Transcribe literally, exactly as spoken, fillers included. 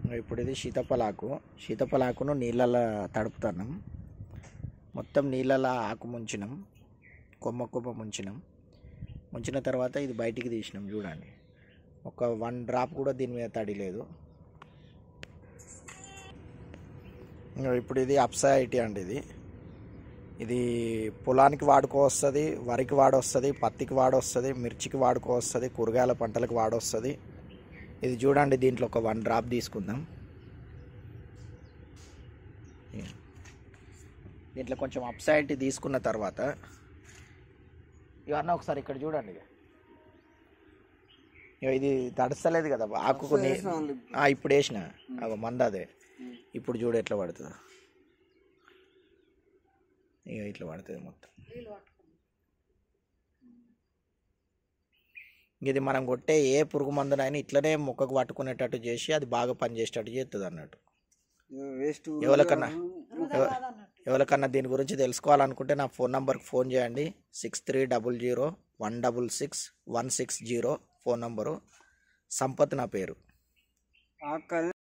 ఇప్పుడు ఇది సీతాఫలాకు సీతాఫలాకును నీళ్ళల్లో తడుపుతున్నాం. మొత్తం నీళ్ళల్లో ఆకు ముంచినాం, కొమ్మ కొమ్మ ముంచినాం. ముంచిన తర్వాత ఇది బయటికి తీసినాం. చూడండి, ఒక వన్ డ్రాప్ కూడా దీని మీద తడి లేదు. ఇప్పుడు ఇది అప్సా ఐటీ అండి. ఇది ఇది పొలానికి వాడుకోవస్తుంది, వరికి వాడొస్తుంది, పత్తికి వాడొస్తుంది, మిర్చికి వాడుకోవస్తుంది, కూరగాయల పంటలకు వాడొస్తుంది. ఇది చూడండి, దీంట్లో ఒక వన్ డ్రాప్ తీసుకుందాం. దీంట్లో కొంచెం అప్సైడ్ తీసుకున్న తర్వాత ఇవన్నీ ఒకసారి ఇక్కడ చూడండి. ఇది తడస్తలేదు కదా ఆకుకు. ఇప్పుడు వేసిన మంద అదే. ఇప్పుడు చూడు ఎట్లా పడుతుందో. ఇక ఇట్లా పడుతుంది మొత్తం. ఇది మనం కొట్టే ఏ పురుగు మందునైనా ఇట్లనే మొక్కకు పట్టుకునేటట్టు చేసి అది బాగా పనిచేసేటట్టు చేస్తుంది అన్నట్టు. ఎవరికన్నా ఎవరికన్నా దీని గురించి తెలుసుకోవాలనుకుంటే నా ఫోన్ నంబర్కి ఫోన్ చేయండి. Six three double zero one double six one six zero phone number. Sampath నా పేరు.